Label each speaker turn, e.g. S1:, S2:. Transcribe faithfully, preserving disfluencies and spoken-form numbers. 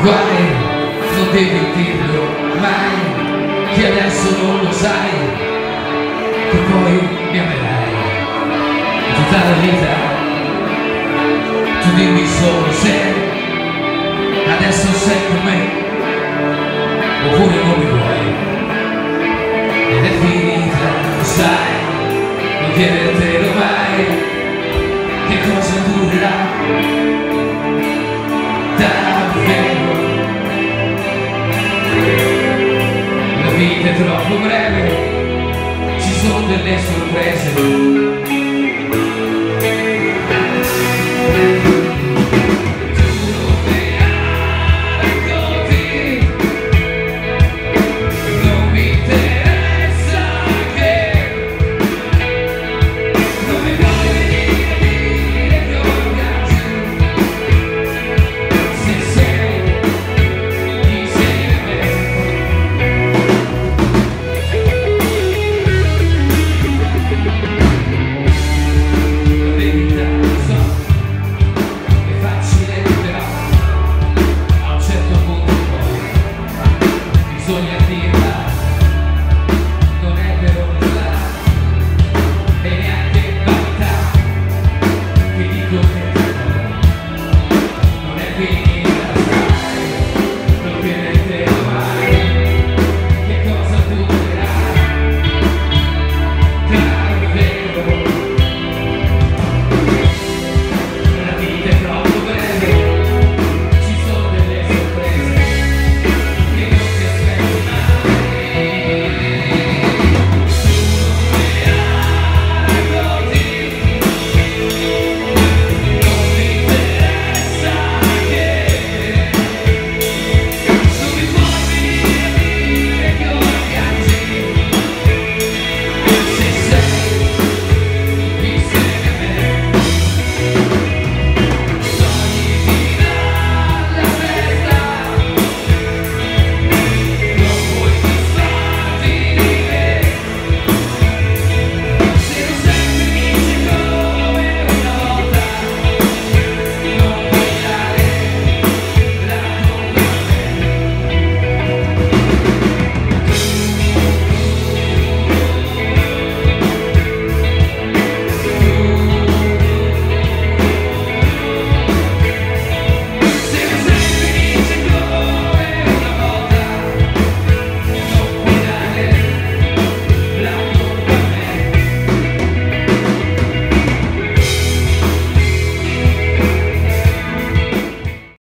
S1: Guai, non devi dirlo mai, che adesso non lo sai, che poi mi amerai tutta la vita. Tu dimmi solo se adesso sei con me oppure non mi vuoi, ed è finita, lo sai, non chiedertelo mai che cosa durerà davvero. La vita è troppo breve, ci sono delle sorprese.